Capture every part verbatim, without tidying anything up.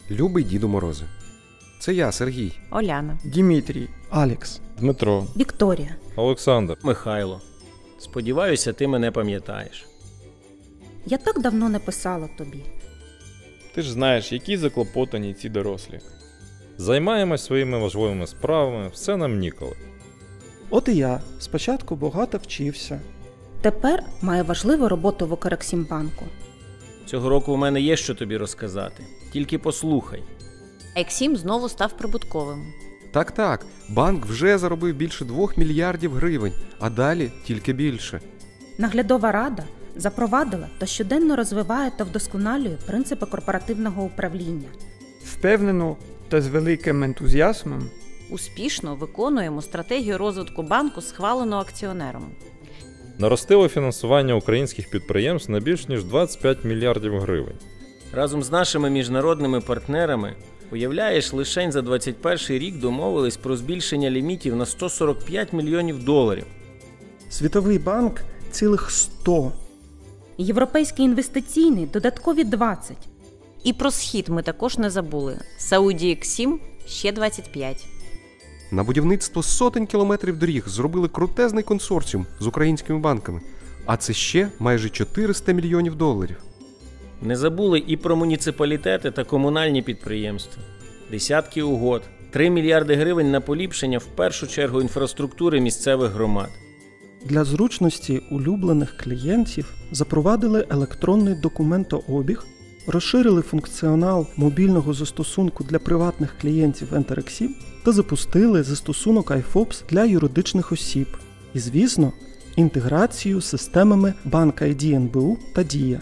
Любий Діду Морозе. Це я, Сергій. Оляна. Дімітрій. Алекс. Дмитро. Вікторія. Олександр. Михайло. Сподіваюся, ти мене пам'ятаєш. Я так давно не писала тобі. Ти ж знаєш, які заклопотані ці дорослі. Займаємось своїми важливими справами, все нам ніколи. От і я. Спочатку багато вчився. Тепер маю важливу роботу в Укрексімбанку. Цього року у мене є що тобі розказати. Тільки послухай. Ексім знову став прибутковим. Так-так, банк вже заробив більше двох мільярдів гривень, а далі тільки більше. Наглядова рада запровадила та щоденно розвиває та вдосконалює принципи корпоративного управління. Впевнено та з великим ентузіазмом Успішно виконуємо стратегію розвитку банку, схвалену акціонером. Наростило фінансування українських підприємств на більш ніж двадцять п'ять мільярдів гривень. Разом з нашими міжнародними партнерами, уявляєш, лишень за двадцять перший рік домовились про збільшення лімітів на сто сорок п'ять мільйонів доларів. Світовий банк – цілих сто. Європейський інвестиційний – додаткові двадцять. І про схід ми також не забули. Сауді Ексім – ще двадцять п'ять. На будівництво сотень кілометрів доріг зробили крутезний консорціум з українськими банками. А це ще майже чотириста мільйонів доларів. Не забули і про муніципалітети та комунальні підприємства. Десятки угод, три мільярди гривень на поліпшення в першу чергу інфраструктури місцевих громад. Для зручності улюблених клієнтів запровадили електронний документообіг, розширили функціонал мобільного застосунку для приватних клієнтів Enter-Exim та запустили застосунок iFops для юридичних осіб. І, звісно, інтеграцію з системами BankID ен бе у та Дія.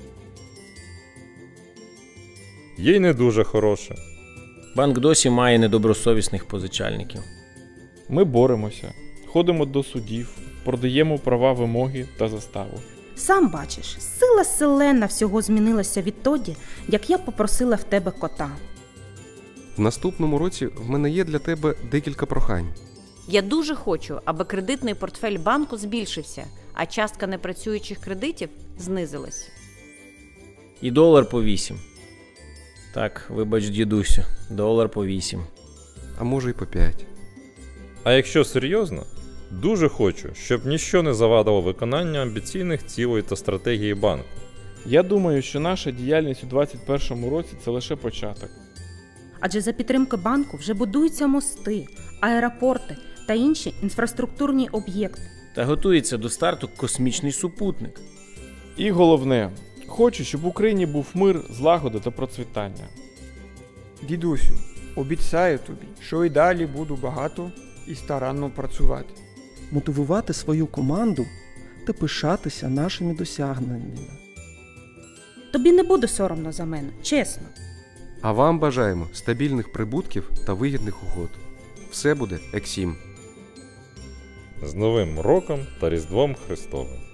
Є й не дуже хороше. Банк досі має недобросовісних позичальників. Ми боремося, ходимо до судів, продаємо права, вимоги та заставу. Сам бачиш, сила селена всього змінилася відтоді, як я попросила в тебе кота. В наступному році в мене є для тебе декілька прохань. Я дуже хочу, аби кредитний портфель банку збільшився, а частка непрацюючих кредитів знизилась. І долар по вісім. Так, вибач, дідусю, долар по вісім. А може й по п'ять. А якщо серйозно, дуже хочу, щоб ніщо не завадило виконанню амбіційних цілей та стратегії банку. Я думаю, що наша діяльність у двадцять першому році – це лише початок. Адже за підтримки банку вже будуються мости, аеропорти та інші інфраструктурні об'єкти. Та готується до старту космічний супутник. І головне, хочу, щоб в Україні був мир, злагода та процвітання. Дідусю, обіцяю тобі, що і далі буду багато і старанно працювати. Мотивувати свою команду та пишатися нашими досягненнями. Тобі не буде соромно за мене, чесно. А вам бажаємо стабільних прибутків та вигідних угод. Все буде Ексім. З Новим роком та Різдвом Христовим!